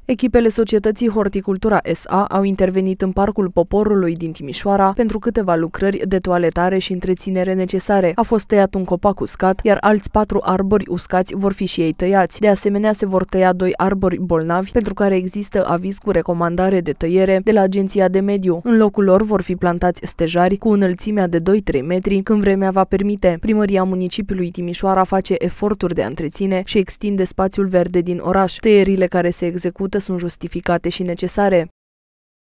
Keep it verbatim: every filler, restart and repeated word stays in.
Echipele societății Horticultura S A au intervenit în Parcul Poporului din Timișoara pentru câteva lucrări de toaletare și întreținere necesare. A fost tăiat un copac uscat, iar alți patru arbori uscați vor fi și ei tăiați. De asemenea, se vor tăia doi arbori bolnavi, pentru care există aviz cu recomandare de tăiere de la Agenția de Mediu. În locul lor vor fi plantați stejari cu înălțimea de doi-trei metri, când vremea va permite. Primăria municipiului Timișoara face eforturi de a întreține și extinde spațiul verde din oraș. Tăierile care se execută sunt justificate și necesare.